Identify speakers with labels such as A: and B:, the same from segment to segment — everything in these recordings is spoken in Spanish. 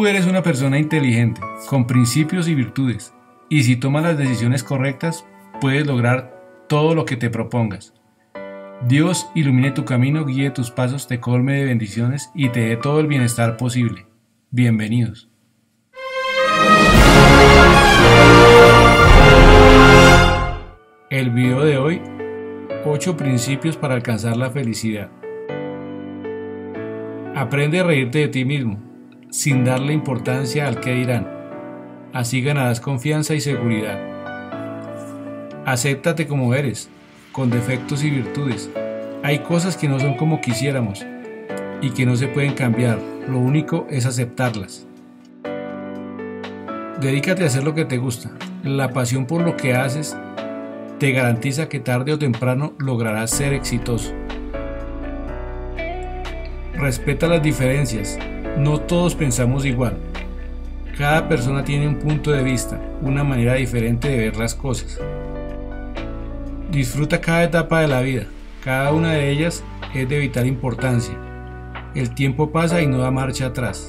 A: Tú eres una persona inteligente, con principios y virtudes, y si tomas las decisiones correctas, puedes lograr todo lo que te propongas. Dios ilumine tu camino, guíe tus pasos, te colme de bendiciones y te dé todo el bienestar posible. Bienvenidos. El video de hoy, 8 principios para alcanzar la felicidad. Aprende a reírte de ti mismo, sin darle importancia al qué dirán. Así ganarás confianza y seguridad. Acéptate como eres, con defectos y virtudes. Hay cosas que no son como quisiéramos y que no se pueden cambiar. Lo único es aceptarlas. Dedícate a hacer lo que te gusta. La pasión por lo que haces te garantiza que tarde o temprano lograrás ser exitoso. Respeta las diferencias. No todos pensamos igual. Cada persona tiene un punto de vista, una manera diferente de ver las cosas. Disfruta cada etapa de la vida. Cada una de ellas es de vital importancia. El tiempo pasa y no da marcha atrás.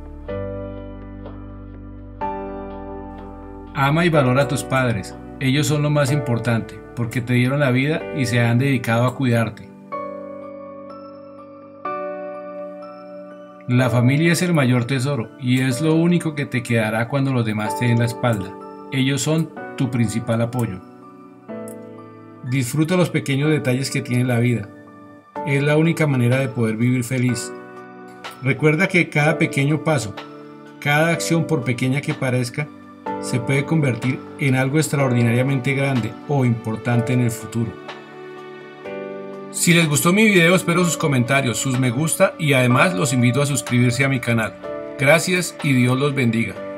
A: Ama y valora a tus padres. Ellos son lo más importante, porque te dieron la vida y se han dedicado a cuidarte. La familia es el mayor tesoro y es lo único que te quedará cuando los demás te den la espalda. Ellos son tu principal apoyo. Disfruta los pequeños detalles que tiene la vida. Es la única manera de poder vivir feliz. Recuerda que cada pequeño paso, cada acción por pequeña que parezca, se puede convertir en algo extraordinariamente grande o importante en el futuro. Si les gustó mi video, espero sus comentarios, sus me gusta y además los invito a suscribirse a mi canal. Gracias y Dios los bendiga.